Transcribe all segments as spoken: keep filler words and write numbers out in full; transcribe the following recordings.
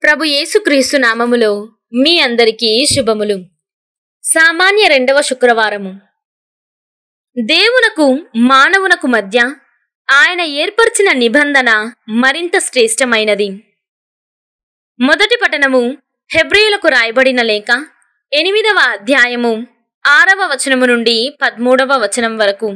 ప్రభు యేసుక్రీస్తు నామములో మీ అందరికీ శుభములు. సామాన్య రెండవ శుక్రవారము. దేవునకు మానవునకు మధ్య ఆయన ఏర్పరిచిన నిబంధన మరింత శ్రేష్టమైనది. మొదటి పఠనము హెబ్రీయులకు రాయబడిన లేఖ ఎనిమిదవ అధ్యాయము ఆరవ వచనము నుండి పదమూడవ వచనం వరకు.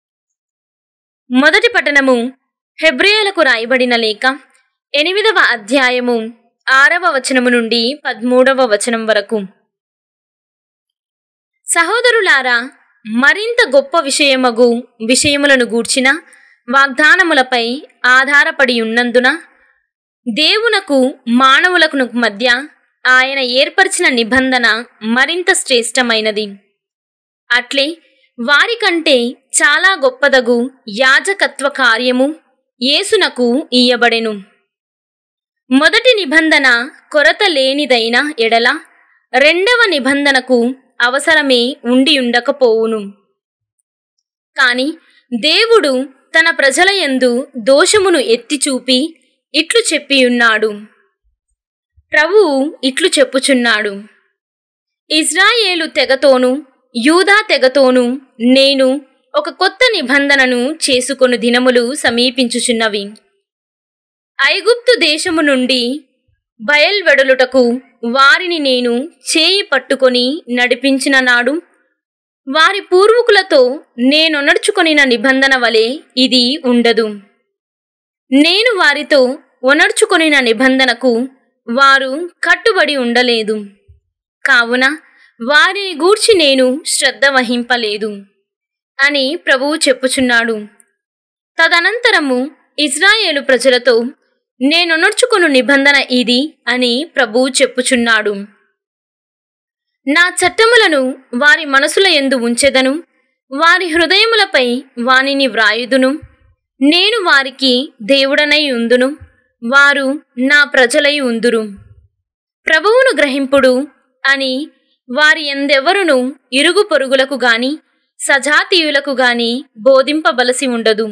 మొదటి పఠనము హెబ్రీయులకు రాయబడిన లేఖ ఎనిమిదవ అధ్యాయము ఆరవ వచనము నుండి పదమూడవ వచనం వరకు. సహోదరులారా, మరింత గొప్ప విషయమగు విషయములను గూర్చిన వాగ్దానములపై ఆధారపడి ఉన్నందున దేవునకు మానవులకు మధ్య ఆయన ఏర్పరిచిన నిబంధన మరింత శ్రేష్టమైనది. అట్లే వారికంటే చాలా గొప్పదగు యాజకత్వ కార్యము యేసునకు ఇయ్యబడెను. మొదటి నిబంధన కొరత లేనిదైన ఎడల రెండవ నిబంధనకు అవసరమే ఉండి ఉండకపోవును. కాని దేవుడు తన ప్రజల యందు దోషమును ఎత్తి చూపి ఇట్లు చెప్పియున్నాడు. ప్రభువు ఇట్లు చెప్పుచున్నాడు, ఇజ్రాయేలు తెగతోను యూదా తెగతోను నేను ఒక కొత్త నిబంధనను చేసుకొను దినములు సమీపించుచున్నవి. ఐగుప్తు దేశము నుండి బయల్వెడలుటకు వారిని నేను చేయి పట్టుకొని నడిపించిన నాడు వారి పూర్వీకులతో నేను నడుచుకొనిన నిబంధన వలె ఇది ఉండదు. నేను వారితో ఒనర్చుకొనిన నిబంధనకు వారు కట్టుబడి ఉండలేదు. కావున వారిని గూర్చి నేను శ్రద్ధ వహింపలేదు అని ప్రభువు చెప్పుచున్నాడు. తదనంతరము ఇజ్రాయేలు ప్రజలతో నేను నడుచుకొను నిబంధన ఇది అని ప్రభువు చెప్పుచున్నాడు. నా చట్టములను వారి మనసుల యందు ఉంచెదను, వారి హృదయములపై వానిని వ్రాయుదును. నేను వారికి దేవుడనై ఉందును, వారు నా ప్రజలై ఉందురు. ప్రభువును గ్రహింపుడు అని వారి ఎందెవరును ఇరుగు పొరుగులకు గాని సజాతీయులకు గాని బోధింపబలసి ఉండదు.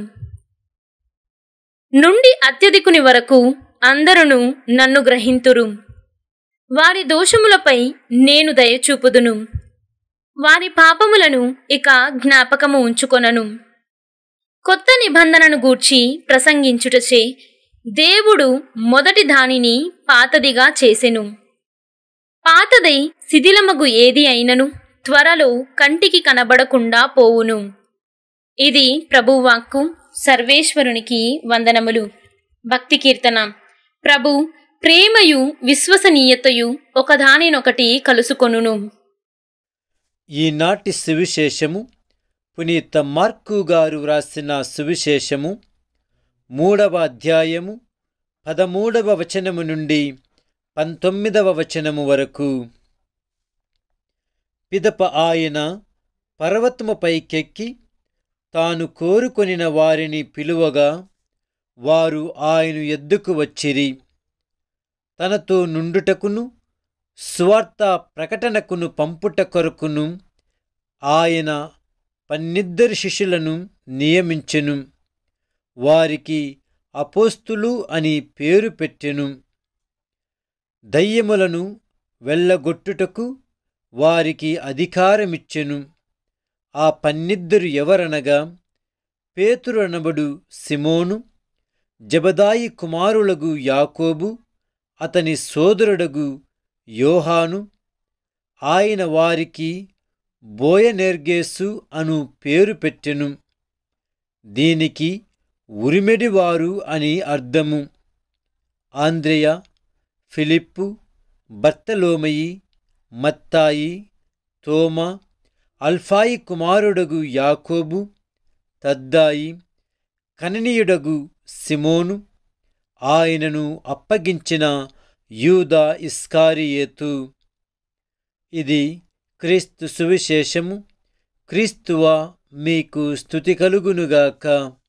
నుండి అత్యధికుని వరకు అందరును నన్ను గ్రహింతురు. వారి దోషములపై నేను దయచూపుదును, వారి పాపములను ఇక జ్ఞాపకము ఉంచుకొనను. కొత్త నిబంధనను గూర్చి ప్రసంగించుటచే దేవుడు మొదటి దానిని పాతదిగా చేసెను. పాతదై శిథిలమగు ఏది అయినను త్వరలో కంటికి కనబడకుండా పోవును. ఇది ప్రభువాక్కు. సర్వేశ్వరునికి వందనములు. భక్తి కీర్తన. ప్రభు ప్రేమయు విశ్వసనీయతయు ఒకదానినొకటి కలుసుకొనును. ఈనాటి సువిశేషము పునీత మార్కు గారు వ్రాసిన సువిశేషము మూడవ అధ్యాయము పదమూడవ వచనము నుండి పంతొమ్మిదవ వచనము వరకు. పిదప ఆయన పర్వతముపైకెక్కి తాను కోరుకొనిన వారిని పిలువగా వారు ఆయన ఎద్దుకు వచ్చిరి. తనతో నుండుటకును సువార్త ప్రకటనకును పంపుట కొరకును ఆయన పన్నిద్దరు శిష్యులను నియమించెను. వారికి అపోస్తులు అని పేరు పెట్టెను. దయ్యములను వెళ్ళగొట్టుటకు వారికి అధికారమిచ్చెను. ఆ పన్నిద్దరు ఎవరనగా పేతురు అనబడు సిమోను, జెబెదాయి కుమారులగు యాకోబు, అతని సోదరుడగు యోహాను. ఆయన వారికి బోయనెర్గేసు అను పేరు పెట్టెను. దీనికి ఉరిమెడివారు అని అర్థము. ఆంద్రెయ, ఫిలిప్పు, బర్తలోమయి, మత్తాయి, తోమా, అల్ఫాయి కుమారుడగు యాకోబు, తద్దాయి, కననీయుడగు సిమోను, ఆయనను అప్పగించిన యూదా ఇస్కారియేతు. ఇది క్రీస్తు సువిశేషము. క్రీస్తువా మీకు స్తుతి కలుగునుగాక.